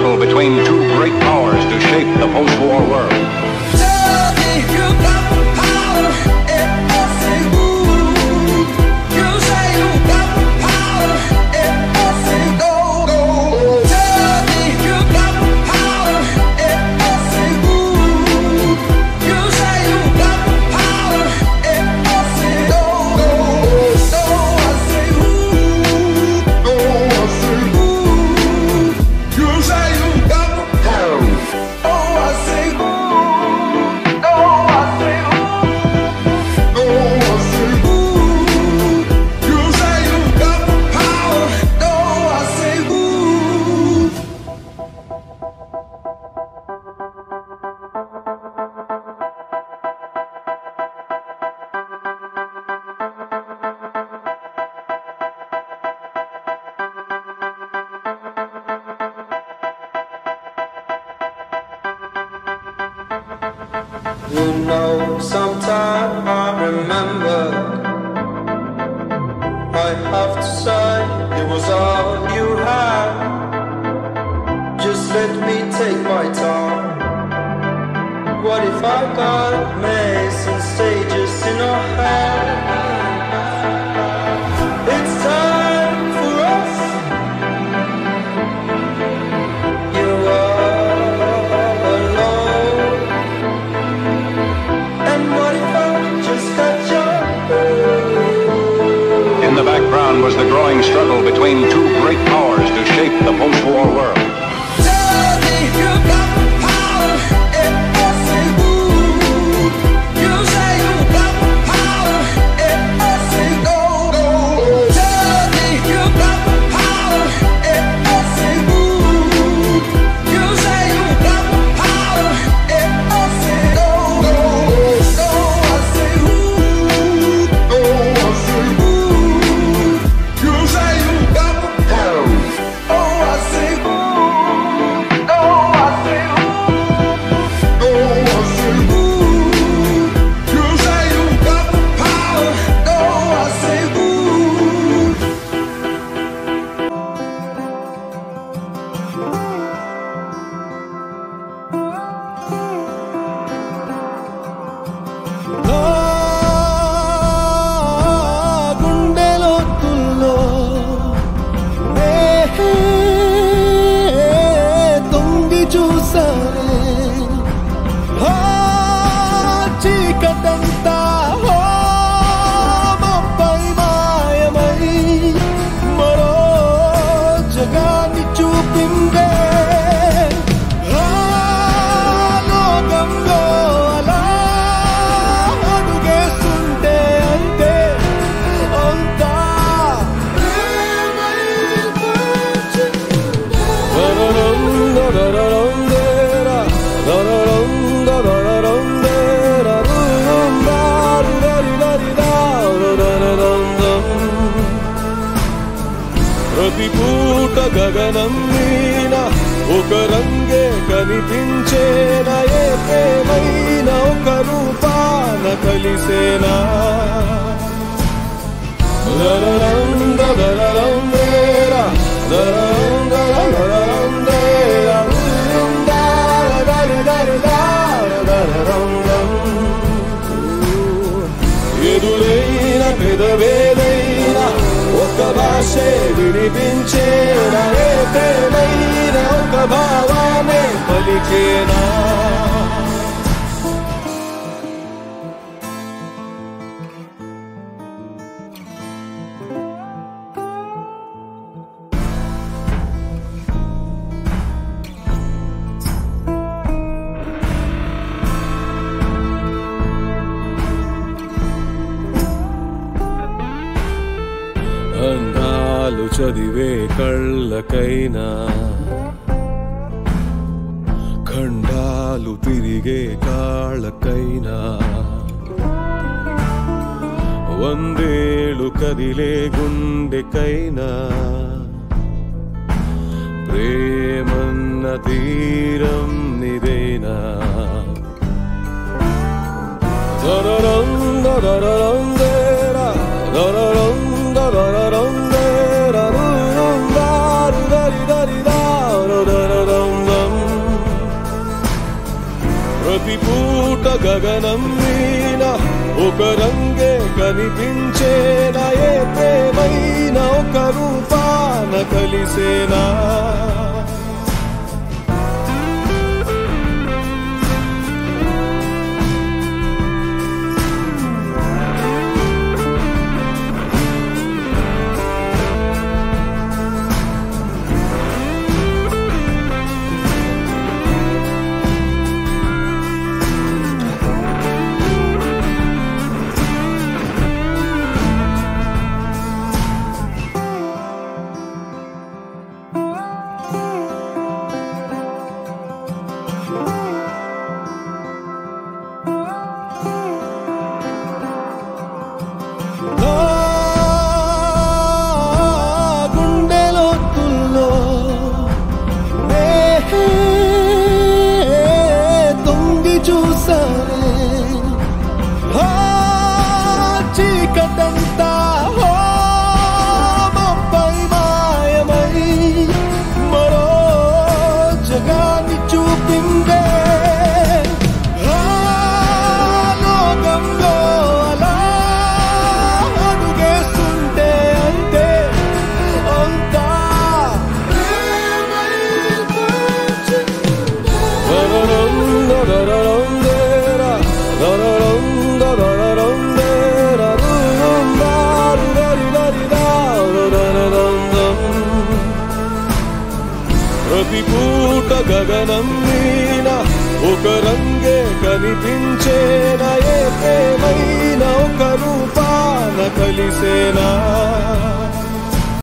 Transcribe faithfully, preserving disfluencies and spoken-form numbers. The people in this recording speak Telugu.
struggle between two great powers to shape the post-war world. Tell me you got the power, and I say ooh. You say you got the power, and I say no, no. Tell me you got the power, and I say ooh. You say you got the power, and I say no, no, no. I say ooh, no, I say ooh. You say you got the power, oh I say ooh. You know, sometime I remember, I have to say it was all you had. Just let me take my time. What if I got missing stages in our head? It's time for us. You are alone. And what if I just got your... In the background was the growing struggle between two great powers to shape the post-war world. Tell me you got the power, and I say ooh. You say you got the power, and I say no, no. Tell me you got the power, and I say ooh. You say you got the power, and I say no, no, no. I say ooh, no, I say ooh. You say you got the power, oh I say ooh. ప్రతి పూట గగనం మీన ఒక రంగే కనిపించేనా, ఏ ప్రేమైన ఒక రూపాన కలిసేనా. దరరం దరరం దేరా దరరం దరరం దేరా దర దర దరరం ఎదురైన పెదవేదైనా ఒక భాషే వినిపించేనా, ఏ ప్రేమైన ఒక భావానే పలికేనా. అందాలు చదివే కళ్ళకైనా, ఖండాలు తిరిగే కాళ్ళకైనా, వందేళ్ళు కదిలే గుండెకైనా, ప్రేమన్న తీరం నిదేనా. దరరం దరరం దేరా దరరం దరరం దేరా దరరం దారు దరి దరి దారు దరరం గగనం మీన ఒక రంగే కనిపించేనా ఏ ప్రేమైనా ఒక రూపాన కలిసేనా చీకటంతా మబ్బై మాయమై మరో జగాన్ని చూపిందే లోకంలో అలా అడుగేస్తుంటే అంతే అంతా ప్రతి పూట గగనం మీన ఒక రంగే కనిపించేనా ఏ ప్రేమైనా ఒక రూపాన కలిసేనా